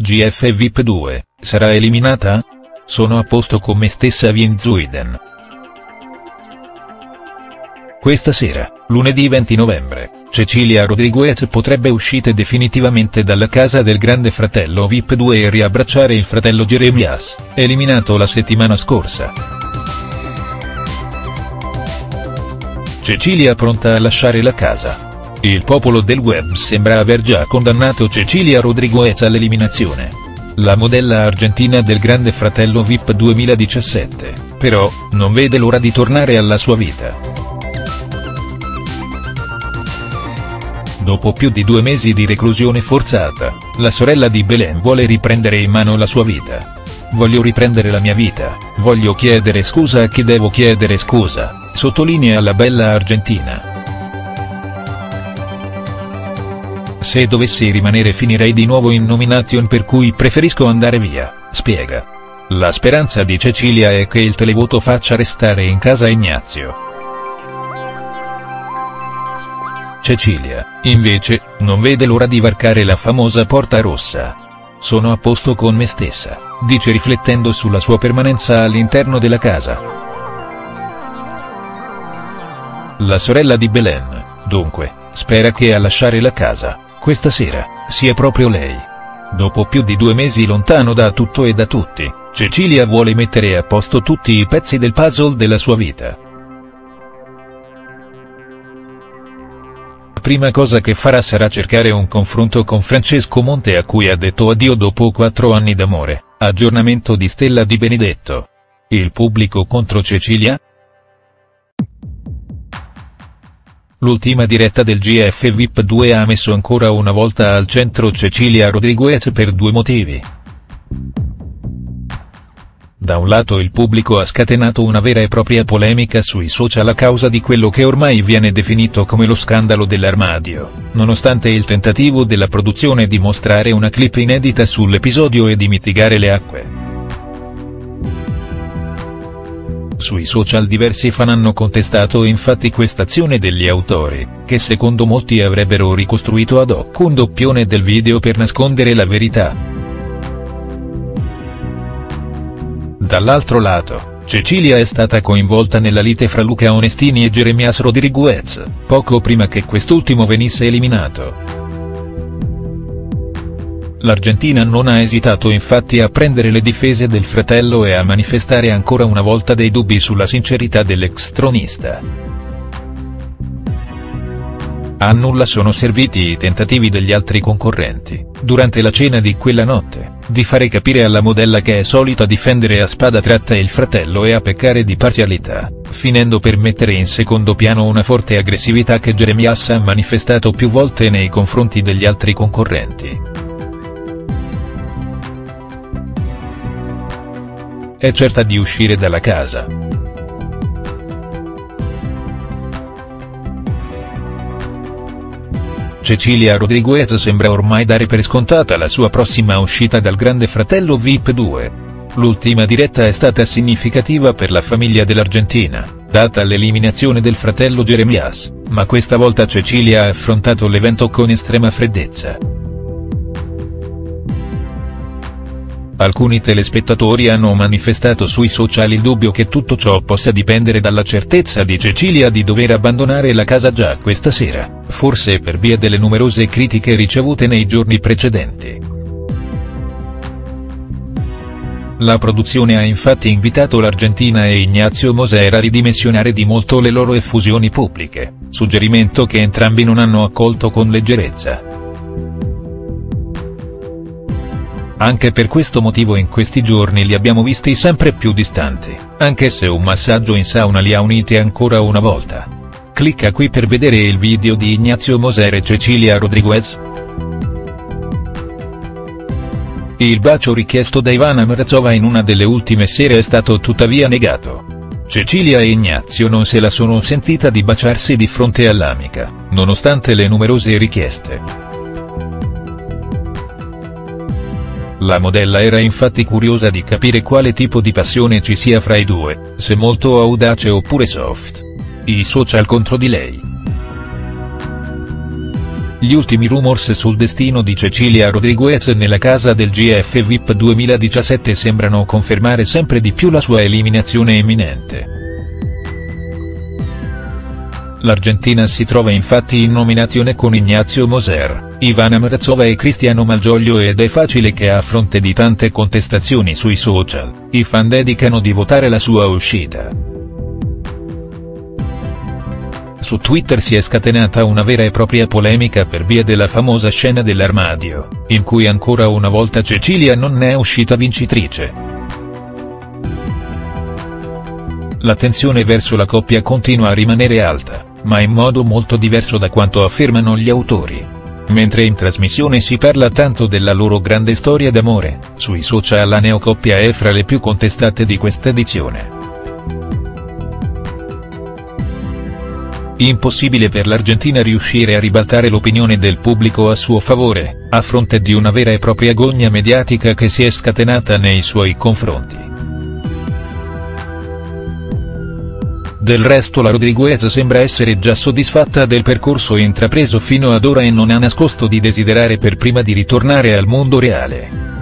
GF VIP 2, sarà eliminata? Sono a posto con me stessa Vin Zuiden. Questa sera, lunedì 20 novembre, Cecilia Rodriguez potrebbe uscire definitivamente dalla casa del grande fratello VIP 2 e riabbracciare il fratello Jeremias, eliminato la settimana scorsa. Cecilia pronta a lasciare la casa. Il popolo del web sembra aver già condannato Cecilia Rodriguez all'eliminazione. La modella argentina del grande fratello VIP 2017, però, non vede l'ora di tornare alla sua vita. Dopo più di 2 mesi di reclusione forzata, la sorella di Belén vuole riprendere in mano la sua vita. Voglio riprendere la mia vita, voglio chiedere scusa a chi devo chiedere scusa, sottolinea la bella argentina. Se dovessi rimanere finirei di nuovo in nomination, per cui preferisco andare via, spiega. La speranza di Cecilia è che il televoto faccia restare in casa Ignazio. Cecilia, invece, non vede l'ora di varcare la famosa porta rossa. Sono a posto con me stessa, dice riflettendo sulla sua permanenza all'interno della casa. La sorella di Belén, dunque, spera che a lasciare la casa, questa sera, sia proprio lei. Dopo più di 2 mesi lontano da tutto e da tutti, Cecilia vuole mettere a posto tutti i pezzi del puzzle della sua vita. La prima cosa che farà sarà cercare un confronto con Francesco Monte, a cui ha detto addio dopo 4 anni d'amore. Aggiornamento di Stella Di Benedetto. Il pubblico contro Cecilia? L'ultima diretta del GF VIP 2 ha messo ancora una volta al centro Cecilia Rodriguez per 2 motivi. Da un lato il pubblico ha scatenato una vera e propria polemica sui social a causa di quello che ormai viene definito come lo scandalo dell'armadio, nonostante il tentativo della produzione di mostrare una clip inedita sull'episodio e di mitigare le acque. Sui social diversi fan hanno contestato infatti quest'azione degli autori, che secondo molti avrebbero ricostruito ad hoc un doppione del video per nascondere la verità. Dall'altro lato, Cecilia è stata coinvolta nella lite fra Luca Onestini e Jeremias Rodriguez, poco prima che quest'ultimo venisse eliminato. L'Argentina non ha esitato infatti a prendere le difese del fratello e a manifestare ancora una volta dei dubbi sulla sincerità dell'ex tronista. A nulla sono serviti i tentativi degli altri concorrenti, durante la cena di quella notte, di fare capire alla modella che è solita difendere a spada tratta il fratello e a peccare di parzialità, finendo per mettere in secondo piano una forte aggressività che Jeremias ha manifestato più volte nei confronti degli altri concorrenti. È certa di uscire dalla casa. Cecilia Rodriguez sembra ormai dare per scontata la sua prossima uscita dal grande fratello VIP 2. L'ultima diretta è stata significativa per la famiglia dell'Argentina, data l'eliminazione del fratello Jeremias, ma questa volta Cecilia ha affrontato l'evento con estrema freddezza. Alcuni telespettatori hanno manifestato sui social il dubbio che tutto ciò possa dipendere dalla certezza di Cecilia di dover abbandonare la casa già questa sera, forse per via delle numerose critiche ricevute nei giorni precedenti. La produzione ha infatti invitato l'Argentina e Ignazio Moser a ridimensionare di molto le loro effusioni pubbliche, suggerimento che entrambi non hanno accolto con leggerezza. Anche per questo motivo in questi giorni li abbiamo visti sempre più distanti, anche se un massaggio in sauna li ha uniti ancora una volta. Clicca qui per vedere il video di Ignazio Moser e Cecilia Rodriguez. Il bacio richiesto da Ivana Mrazova in una delle ultime sere è stato tuttavia negato. Cecilia e Ignazio non se la sono sentita di baciarsi di fronte all'amica, nonostante le numerose richieste. La modella era infatti curiosa di capire quale tipo di passione ci sia fra i due, se molto audace oppure soft. I social contro di lei. Gli ultimi rumors sul destino di Cecilia Rodriguez nella casa del GF VIP 2017 sembrano confermare sempre di più la sua eliminazione imminente. L'Argentina si trova infatti in nominazione con Ignacio Moser, Ivana Mrazova e Cristiano Malgioglio ed è facile che a fronte di tante contestazioni sui social, i fan dedicano di votare la sua uscita. Su Twitter si è scatenata una vera e propria polemica per via della famosa scena dell'armadio, in cui ancora una volta Cecilia non è uscita vincitrice. La tensione verso la coppia continua a rimanere alta, ma in modo molto diverso da quanto affermano gli autori. Mentre in trasmissione si parla tanto della loro grande storia d'amore, sui social la neocoppia è fra le più contestate di questa edizione. Impossibile per l'Argentina riuscire a ribaltare l'opinione del pubblico a suo favore, a fronte di una vera e propria gogna mediatica che si è scatenata nei suoi confronti. Del resto la Rodriguez sembra essere già soddisfatta del percorso intrapreso fino ad ora e non ha nascosto di desiderare per prima di ritornare al mondo reale.